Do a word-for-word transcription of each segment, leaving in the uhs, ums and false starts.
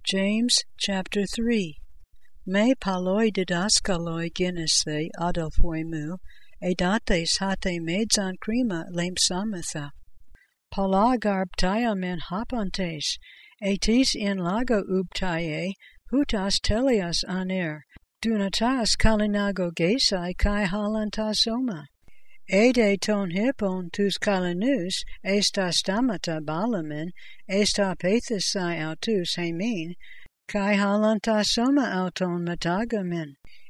James chapter three. Me paloi didaskaloi genese adelphoi mu, edates hate medzan crima lampsamatha. Palagarb men hapantes, etis in lago ubtae, hutas telias aner, dunatas kalinago gesai kai halantasoma. Ede ton hippon tus kalinus, esta stamata balamin, esta pathesai autus hemin, kai halantasoma auton metagamin.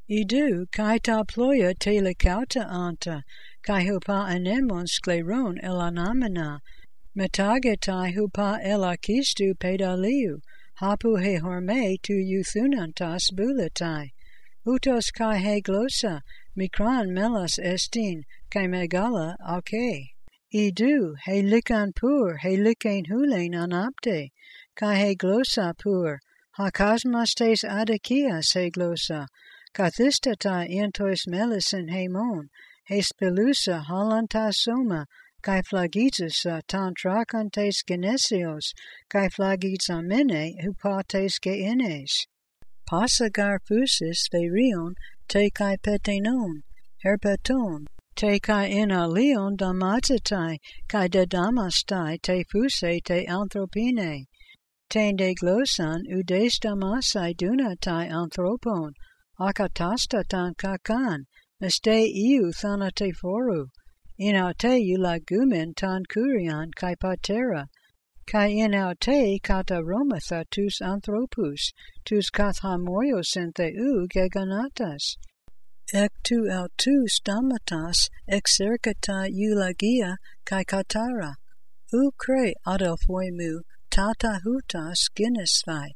Idu kai ta ploya telecauta anta, kai hupa anemon skleron elanamina, metagetai hupa elakistu pedaliu, hapu he horme tu euthunantas buletai. Utos kai he glossa, mikran melas estin, kai megala alke. Idu, he likan pur, he likain hulein anapte, kai he glossa pur, hakasmastes adakias he glossa, kathistata entois melisin hemon, he spelusa halantasoma, kai flagitsa tantrakantes genesios, kai flagitsamene hupates geines. Passagar fusis therion, te kai petenon, herpeton, te kai enalion damazatai, kai de damastai te fuse te anthropine, te de glossan udes damasai dunatai anthropon, akatastatan kakan, meste iu thanate foru, inaute eulagumen tan kurian kai patera, kai inaute kata romatha tus anthropus, tus kathamoios en theu geganatas. Ek tu autus damatas exercata eulagia kai katara, u cre adelphoimu tata hutas ginesthai.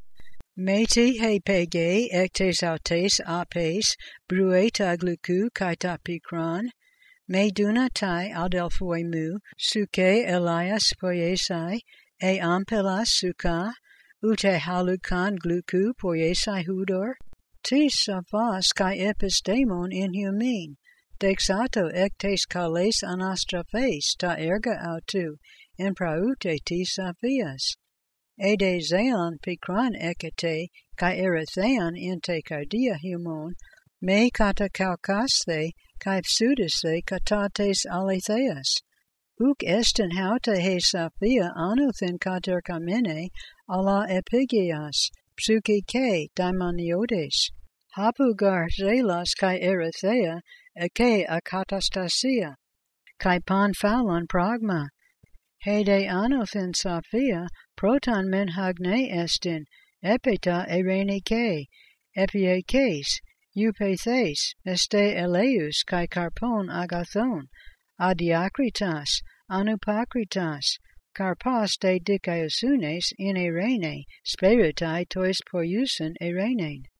Meti he pege ectes autes apes brueta gluku kai ta pikran, me dunatai adelphoimu suke elias poiesai, e ampelas suka, ute halukan gluku poiesai hudor, tis savas kai epistemon inhumin, dexato ectes kales anastraphes ta erga autu, en praute tis avias. Ede zeon pikran ekete, kai eretheon inte cardia humon, me kata kalkasthe, kai pseudisthe katates aletheas. Uc esten hauta he saphia anothen kater kamene, ala epigeas, psuke ke daimoniodes. Hapugar zelas kai erethea, eke akatastasia, kai pan phalon pragma. Hede anothen saphia, proton men hagne estin, epita erene ke, epie kes, eupethes, este eleus kai carpon agathon, adiakritas, anupakritas, karpas de dikaiosune in erene, spiritai tois poiusen erenein.